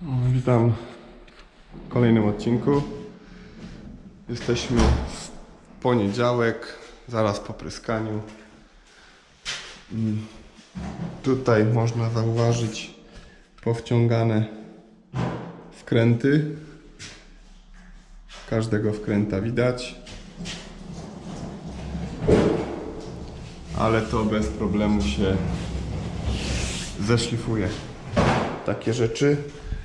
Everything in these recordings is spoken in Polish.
Witam w kolejnym odcinku. Jesteśmy w poniedziałek, zaraz po pryskaniu. Tutaj można zauważyć powciągane wkręty. Każdego wkręta widać, ale to bez problemu się zeszlifuje. Takie rzeczy.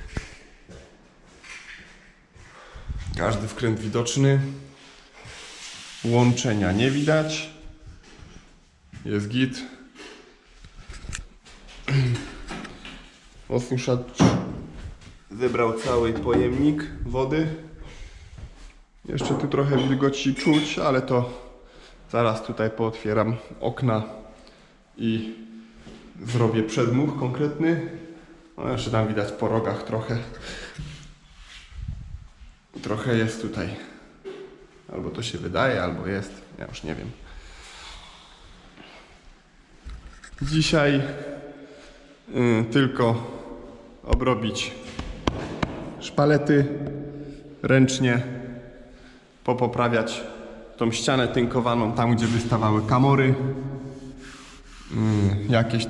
Każdy wkręt widoczny. Łączenia nie widać. Jest git. Osuszacz zebrał cały pojemnik wody. Jeszcze tu trochę wilgoci czuć, ale to zaraz tutaj pootwieram okna i zrobię przedmuch konkretny. No jeszcze tam widać po rogach trochę. Trochę jest tutaj. Albo to się wydaje, albo jest. Ja już nie wiem. Dzisiaj tylko obrobić szpalety ręcznie, popoprawiać tą ścianę tynkowaną tam, gdzie wystawały kamory. Jakieś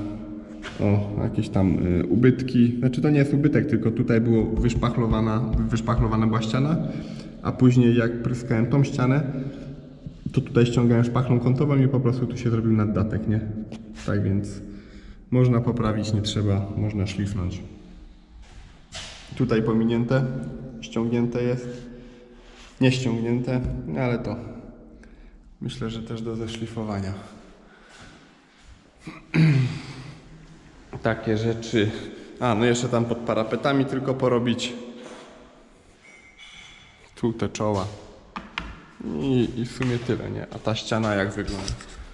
tam ubytki. Znaczy to nie jest ubytek, tylko tutaj było wyszpachlowana była ściana, a później jak pryskałem tą ścianę, to tutaj ściągałem szpachlą kątową i po prostu tu się zrobił naddatek, nie? Tak więc można poprawić, nie trzeba, można szlifnąć. Tutaj pominięte, ściągnięte jest, nie ściągnięte, ale to myślę, że też do zeszlifowania. Takie rzeczy. No jeszcze tam pod parapetami tylko porobić. Tu te czoła. I w sumie tyle, nie? A ta ściana jak wygląda?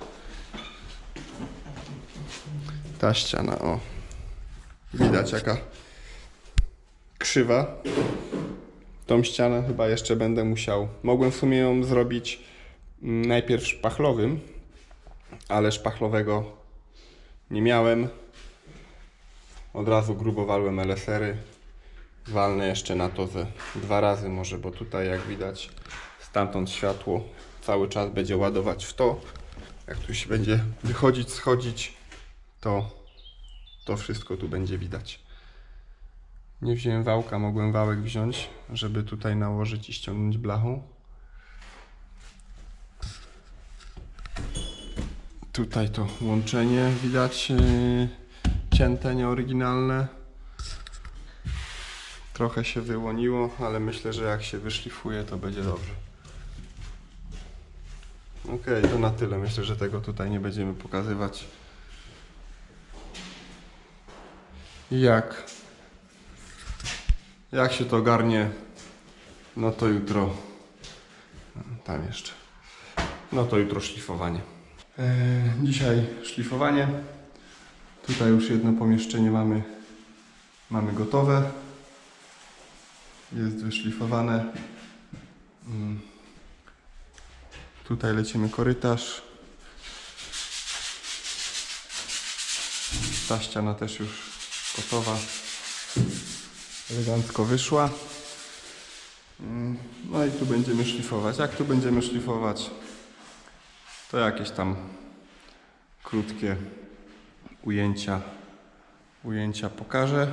Ta ściana, o. Widać jaka krzywa. Tą ścianę chyba jeszcze będę musiał. Mogłem w sumie ją zrobić najpierw szpachlowym, ale szpachlowego nie miałem. Od razu grubo walłem LSR-y. Walnę jeszcze na to ze 2 razy może, bo tutaj jak widać stamtąd światło cały czas będzie ładować w to. Jak tu się będzie wychodzić, schodzić, to wszystko tu będzie widać. Nie wziąłem wałka, mogłem wałek wziąć, żeby tutaj nałożyć i ściągnąć blachą. Tutaj to łączenie widać cięte, nieoryginalne. Trochę się wyłoniło, ale myślę, że jak się wyszlifuje, to będzie dobrze. Ok, to na tyle. Myślę, że tego tutaj nie będziemy pokazywać. Jak się to ogarnie, no to jutro, tam jeszcze, no to jutro szlifowanie. Dzisiaj szlifowanie. Tutaj już jedno pomieszczenie mamy gotowe. Jest wyszlifowane. Tutaj lecimy korytarz. Ta ściana też już gotowa. Elegancko wyszła. No i tu będziemy szlifować. Jak tu będziemy szlifować, to jakieś tam krótkie ujęcia pokażę.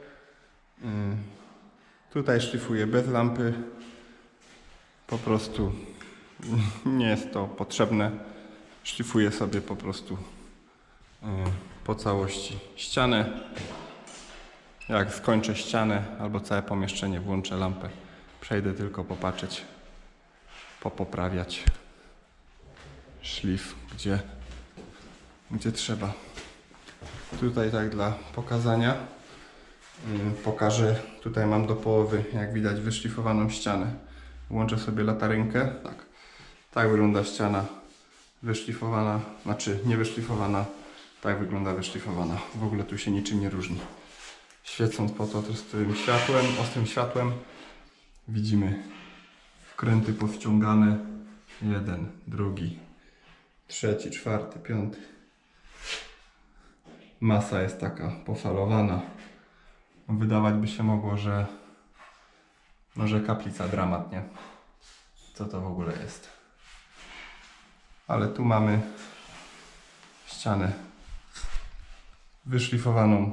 Tutaj szlifuję bez lampy. Po prostu nie jest to potrzebne. Szlifuję sobie po prostu po całości ścianę. Jak skończę ścianę albo całe pomieszczenie, włączę lampę. Przejdę tylko popatrzeć, popoprawiać szlif, gdzie trzeba. Tutaj tak dla pokazania pokażę. Tutaj mam do połowy, jak widać, wyszlifowaną ścianę. Włączę sobie latarynkę. Tak wygląda ściana wyszlifowana, znaczy nie wyszlifowana. Tak wygląda wyszlifowana. W ogóle tu się niczym nie różni. Świecąc po to ostrym światłem, widzimy wkręty powściągane. 1, drugi, 3, 4, 5. Masa jest taka pofalowana. wydawać by się mogło, że może kaplica dramat, nie? Co to w ogóle jest? Ale tu mamy ścianę wyszlifowaną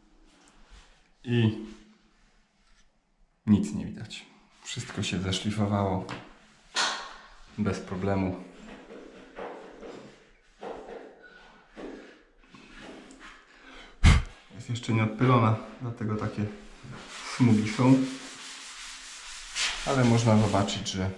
i nic nie widać. Wszystko się zeszlifowało bez problemu. Jest jeszcze nieodpylona, dlatego takie smugi są. Ale można zobaczyć, że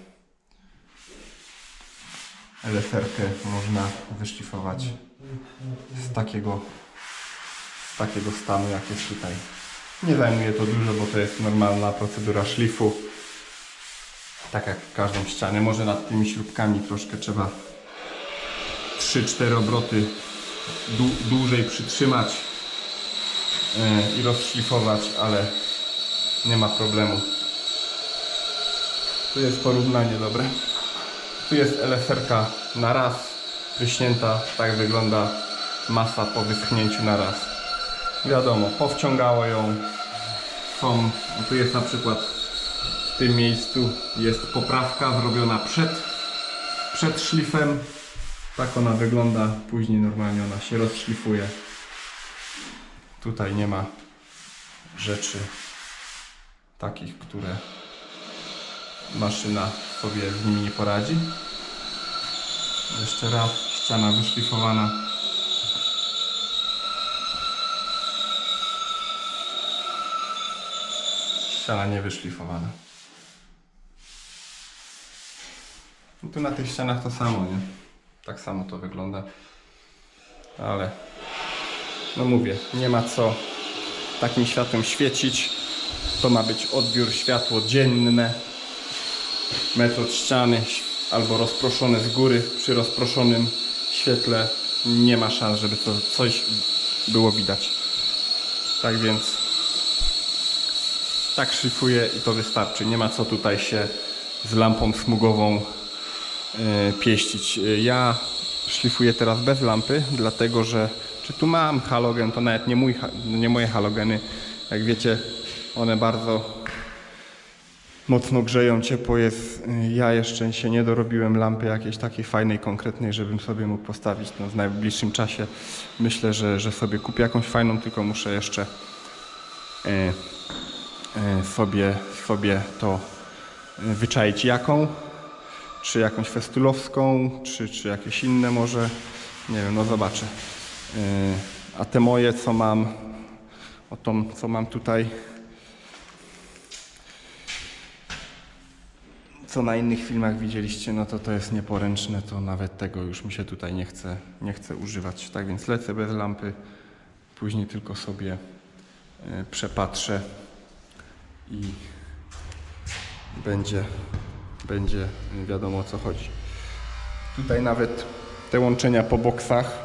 LSR-kę można wyszlifować z takiego stanu, jak jest tutaj. Nie zajmuje to dużo, bo to jest normalna procedura szlifu. Tak jak w każdą ścianę. Może nad tymi śrubkami troszkę trzeba 3-4 obroty dłużej przytrzymać i rozszlifować, ale nie ma problemu. Tu jest porównanie dobre. Tu jest LSR-ka na raz pryśnięta. Tak wygląda masa po wyschnięciu na raz. Wiadomo, powciągało ją. Tu jest na przykład w tym miejscu jest poprawka zrobiona przed szlifem. Tak ona wygląda. Później normalnie ona się rozszlifuje. Tutaj nie ma rzeczy takich, które maszyna sobie z nimi nie poradzi. Jeszcze raz, ściana wyszlifowana. Ściana niewyszlifowana. I tu na tych ścianach to samo, nie? Tak samo to wygląda. Ale no mówię, nie ma co takim światłem świecić. To ma być odbiór światło dzienne. Metr od ściany albo rozproszone z góry. Przy rozproszonym świetle nie ma szans, żeby to coś było widać. Tak więc tak szlifuję i to wystarczy. Nie ma co tutaj się z lampą smugową pieścić. Ja szlifuję teraz bez lampy, dlatego że tu mam halogen, to nawet nie moje halogeny. Jak wiecie, one bardzo mocno grzeją, ciepło jest. Ja jeszcze się nie dorobiłem lampy jakiejś takiej fajnej, konkretnej, żebym sobie mógł postawić w najbliższym czasie. Myślę, że sobie kupię jakąś fajną, tylko muszę jeszcze sobie to wyczaić jaką. Czy jakąś festulowską, czy jakieś inne może. Nie wiem, no zobaczę. A te moje, co mam, co mam tutaj, co na innych filmach widzieliście, no to jest nieporęczne, to nawet tego już mi się tutaj nie chce używać. Tak więc lecę bez lampy, później tylko sobie przepatrzę i będzie wiadomo, o co chodzi. Tutaj nawet te łączenia po boksach,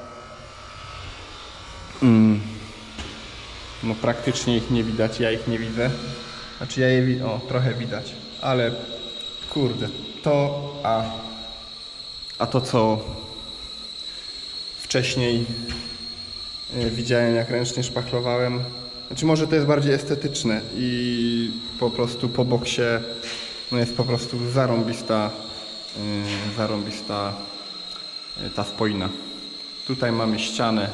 no praktycznie ich nie widać, ja ich nie widzę. Znaczy ja je widzę, trochę widać, ale kurde, a to co wcześniej widziałem, jak ręcznie szpachlowałem, znaczy może to jest bardziej estetyczne i po prostu po boksie no jest po prostu zarąbista ta spoina. Tutaj mamy ścianę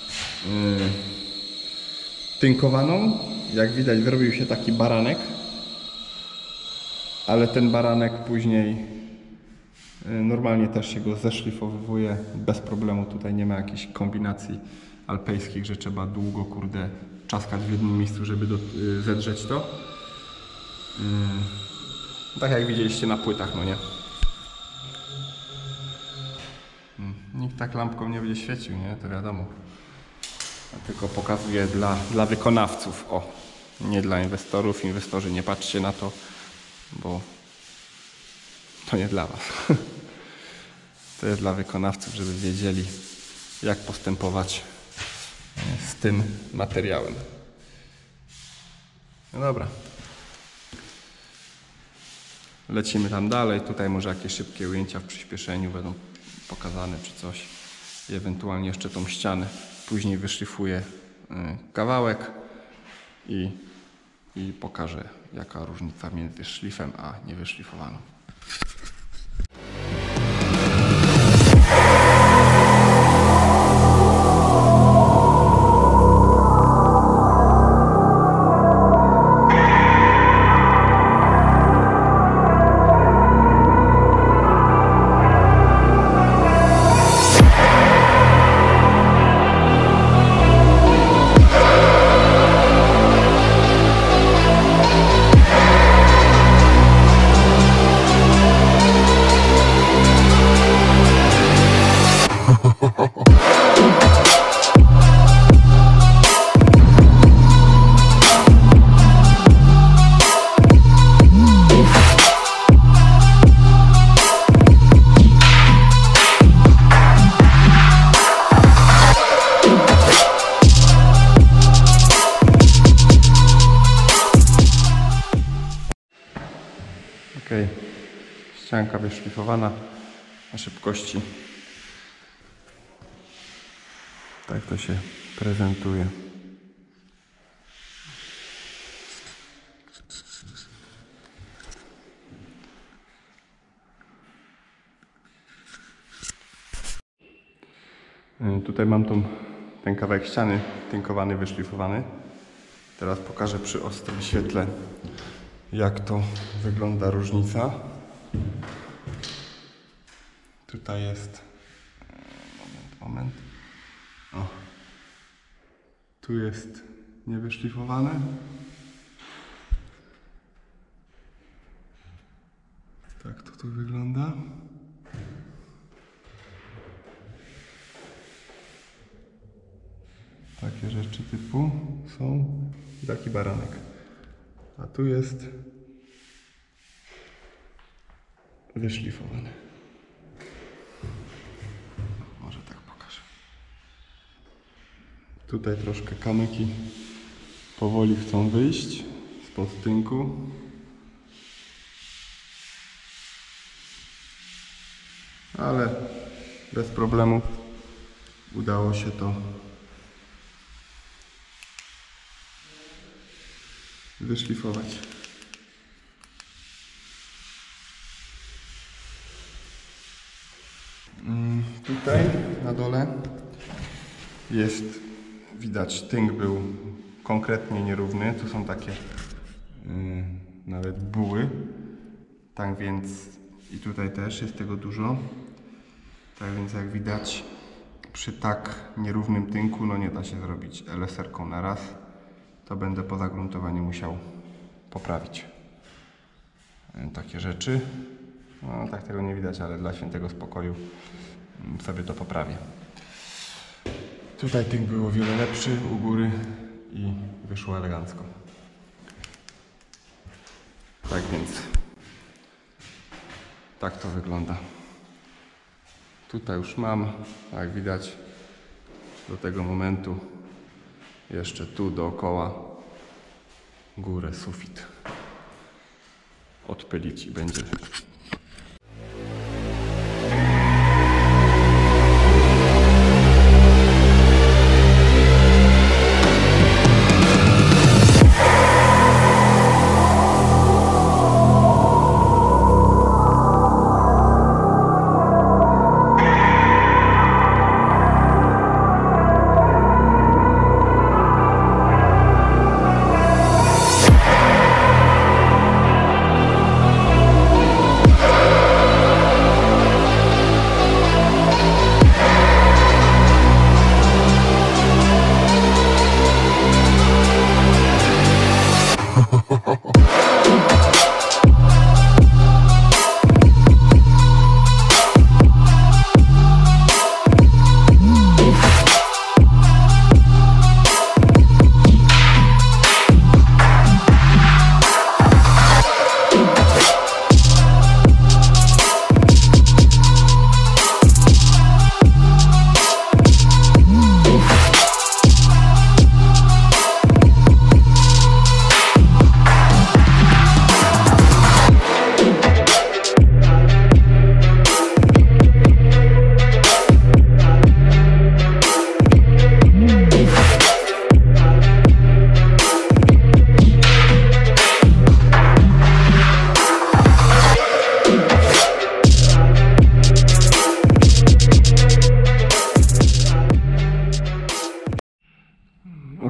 tynkowaną. Jak widać, zrobił się taki baranek, ale ten baranek później normalnie też się go zeszlifowuje bez problemu. Tutaj nie ma jakichś kombinacji alpejskich, że trzeba długo, kurde, czaskać w jednym miejscu, żeby zedrzeć to. Tak jak widzieliście na płytach, no nie? Nikt tak lampką nie będzie świecił, nie? To wiadomo. Ja tylko pokazuję dla wykonawców, nie dla inwestorów. Inwestorzy, nie patrzcie na to, bo to nie dla was. To jest dla wykonawców, żeby wiedzieli, jak postępować z tym materiałem. No dobra. Lecimy tam dalej. Tutaj może jakieś szybkie ujęcia w przyspieszeniu będą pokazane czy coś. I ewentualnie jeszcze tą ścianę. Później wyszlifuję kawałek i i pokażę, jaka różnica między szlifem a niewyszlifowaną. Ok, ścianka wyszlifowana na szybkości. Tak to się prezentuje. Tutaj mam ten kawałek ściany tynkowany, wyszlifowany. Teraz pokażę przy ostrym świetle, jak to wygląda różnica. Tutaj jest... Moment. O. Tu jest niewyszlifowane. Tak to tu wygląda. Takie rzeczy typu są. I taki baranek. A tu jest wyszlifowany. Może tak pokażę. Tutaj troszkę kamyki powoli chcą wyjść spod tynku. Ale bez problemu udało się to wyszlifować. Tutaj na dole jest, widać, tynk był konkretnie nierówny. Tu są takie nawet buły. Tak więc i tutaj też jest tego dużo. Tak więc jak widać, przy tak nierównym tynku no nie da się zrobić LSR-ką na raz. To będę po загruntowaniu musiał poprawić takie rzeczy. No tak tego nie widać, ale dla świętego spokoju sobie to poprawię. Tutaj tynk był o wiele lepszy u góry i wyszło elegancko. Tak więc tak to wygląda. Tutaj już mam, jak widać, do tego momentu jeszcze tu dookoła górę, sufit odpylić i będzie.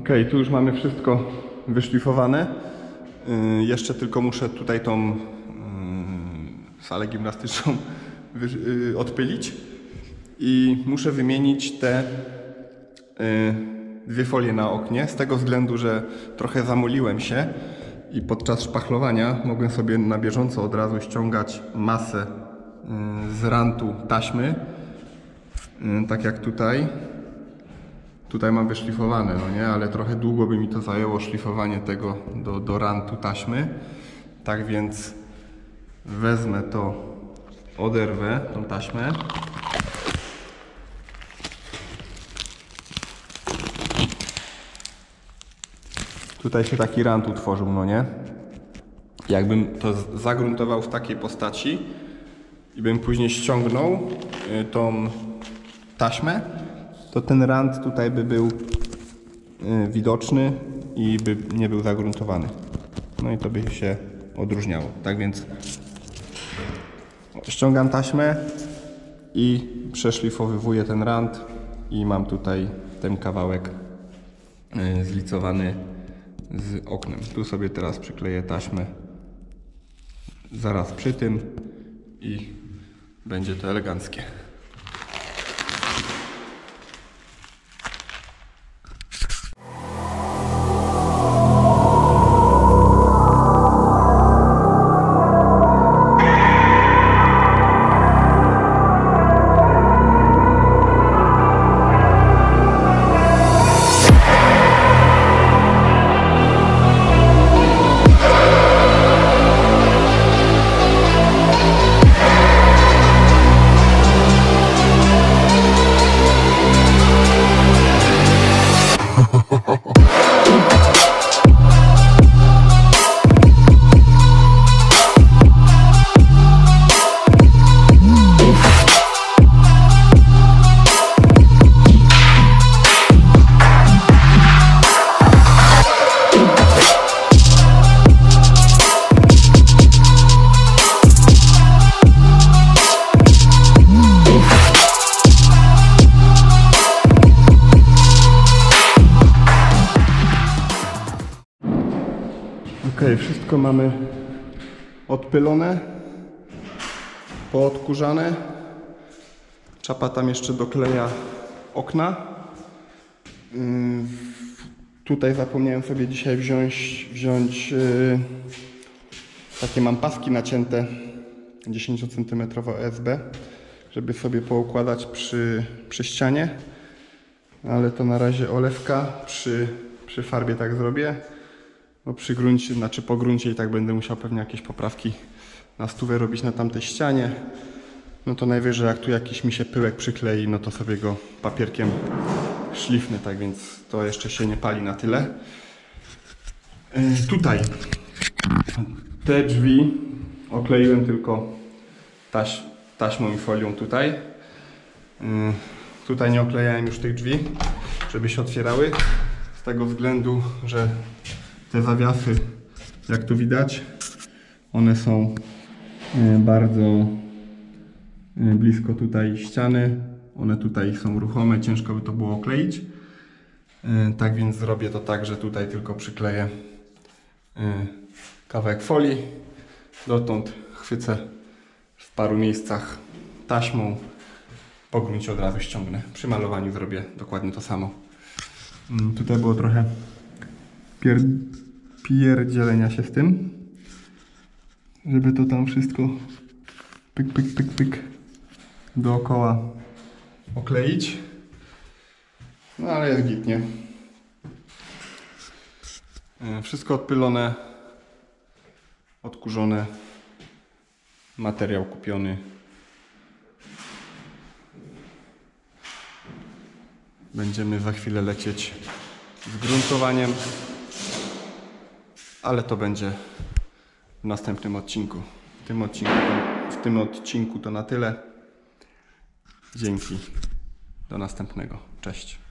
Ok, tu już mamy wszystko wyszlifowane. Jeszcze tylko muszę tutaj tą salę gimnastyczną odpylić i muszę wymienić te dwie folie na oknie, z tego względu, że trochę zamuliłem się i podczas szpachlowania mogłem sobie na bieżąco od razu ściągać masę z rantu taśmy, tak jak tutaj. Tutaj mam wyszlifowane, no nie, ale trochę długo by mi to zajęło szlifowanie tego do rantu taśmy. Tak więc wezmę to, oderwę tą taśmę. Tutaj się taki rant utworzył, no nie? Jakbym to zagruntował w takiej postaci i bym później ściągnął tą taśmę, to ten rant tutaj by był widoczny i by nie był загруntowany. No i to by się odróżniało. Tak więc ściągam taśmę i przeszlifowywuję ten rant i mam tutaj ten kawałek zlicowany z oknem. Tu sobie teraz przykleję taśmę zaraz przy tym i będzie to eleganckie. Ok, wszystko mamy odpylone, poodkurzane. Czapa tam jeszcze dokleja okna. Tutaj zapomniałem sobie dzisiaj wziąć takie mam paski nacięte 10 cm OSB, żeby sobie poukładać przy ścianie. Ale to na razie olewka, przy farbie tak zrobię. No przy gruncie, znaczy po gruncie i tak będę musiał pewnie jakieś poprawki na stówę robić na tamtej ścianie. No to najwyżej jak tu jakiś mi się pyłek przyklei, no to sobie go papierkiem szlifnę, tak więc to jeszcze się nie pali na tyle. Tutaj te drzwi okleiłem tylko taśmą i folią tutaj. Tutaj nie oklejałem już tych drzwi, żeby się otwierały, z tego względu, że te zawiasy, jak tu widać, one są bardzo blisko tutaj ściany. One tutaj są ruchome, ciężko by to było okleić. Tak więc zrobię to tak, że tutaj tylko przykleję kawałek folii. Dotąd chwycę w paru miejscach taśmą. Po gruncie od razu ściągnę. Przy malowaniu zrobię dokładnie to samo. Tutaj było trochę pierdzielenia się z tym, żeby to tam wszystko pyk, pyk, pyk, pyk dookoła okleić. No ale jest git, nie? Wszystko odpylone, odkurzone, materiał kupiony. Będziemy za chwilę lecieć z gruntowaniem, ale to będzie w następnym odcinku. W tym odcinku to na tyle. Dzięki. Do następnego. Cześć.